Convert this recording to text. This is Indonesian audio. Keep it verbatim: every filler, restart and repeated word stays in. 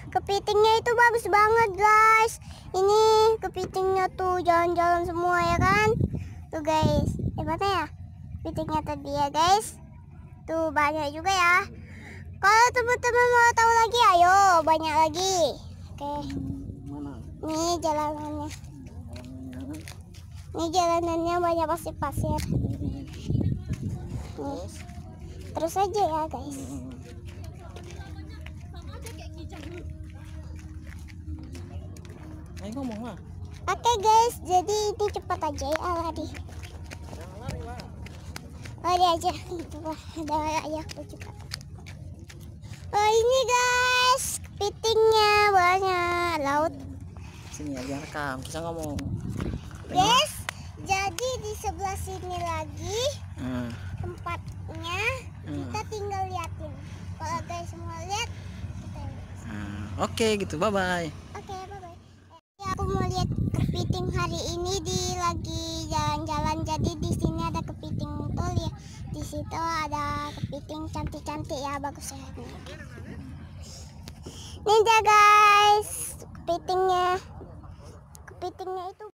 kepitingnya itu bagus banget guys. Ini kepitingnya tuh jalan-jalan semua ya kan. Tuh guys, hebatnya ya kepitingnya tadi ya guys. Tuh banyak juga ya. Kalau teman-teman mau tahu lagi, ayo banyak lagi. Oke. Nih jalanannya. Ini jalanannya banyak pasir-pasir. Nih. Terus aja ya guys. Ayo ngomong lah. Oke guys, jadi ini cepat aja ya lari. Lari aja. Itu lah, ada ayahku juga. Oh ini guys, kepitingnya banyak laut. Sini aja rekam, kita ngomong. Guys, jadi di sebelah sini lagi Hmm. tempatnya. Hmm. Kita tinggal liatin. Kalau guys mau lihat, kita lihat. Hmm. Oke gitu, bye bye. Oke, bye bye. Ya, aku mau lihat kepiting hari ini di lagi jalan-jalan. Jadi di sini ada kepiting tuh ya. Di situ ada kepiting cantik-cantik ya, bagus ya. Nih dia guys, kepitingnya. Kepitingnya itu